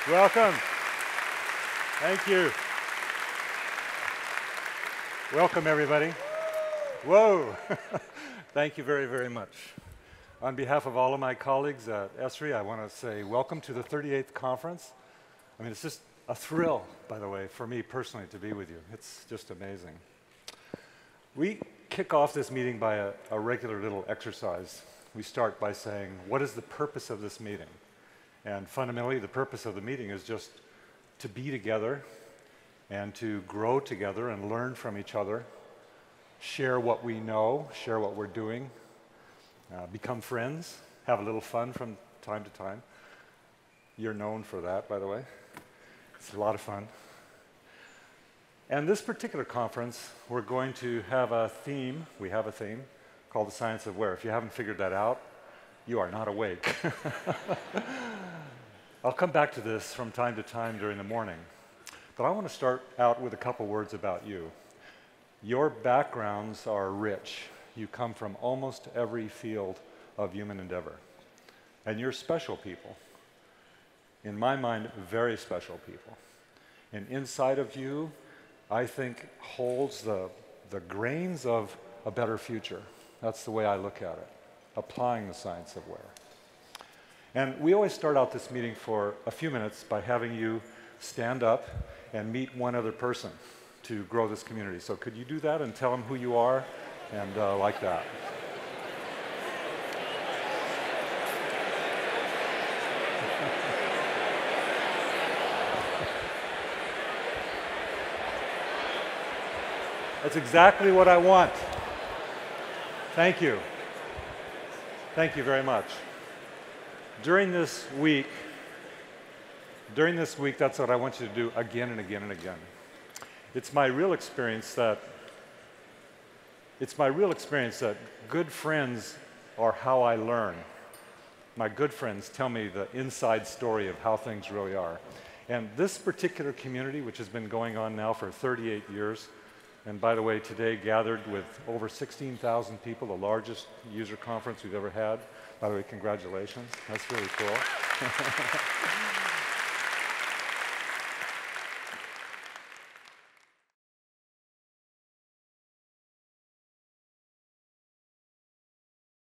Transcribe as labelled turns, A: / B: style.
A: Welcome. Thank you. Welcome, everybody. Whoa. Thank you very, very much. On behalf of all of my colleagues at Esri, I want to say welcome to the 38th conference. I mean, it's just a thrill, by the way, for me personally to be with you. It's just amazing. We kick off this meeting by a regular little exercise. We start by saying, what is the purpose of this meeting? And fundamentally, the purpose of the meeting is just to be together and to grow together and learn from each other, share what we know, share what we're doing, become friends, have a little fun from time to time. You're known for that, by the way. It's a lot of fun. And this particular conference, we're going to have a theme. We have a theme called the Science of Where. If you haven't figured that out, you are not awake. I'll come back to this from time to time during the morning. But I want to start out with a couple words about you. Your backgrounds are rich. You come from almost every field of human endeavor. And you're special people. In my mind, very special people. And inside of you, I think, holds the grains of a better future. That's the way I look at it, applying the science of where. And we always start out this meeting for a few minutes by having you stand up and meet one other person to grow this community. So could you do that and tell them who you are and like that? That's exactly what I want. Thank you. Thank you very much. During this week, that's what I want you to do again and again and again. It's my real experience that good friends are how I learn. My good friends tell me the inside story of how things really are. And this particular community, which has been going on now for 38 years, and by the way, today gathered with over 16,000 people, the largest user conference we've ever had. By the way, congratulations. That's really cool.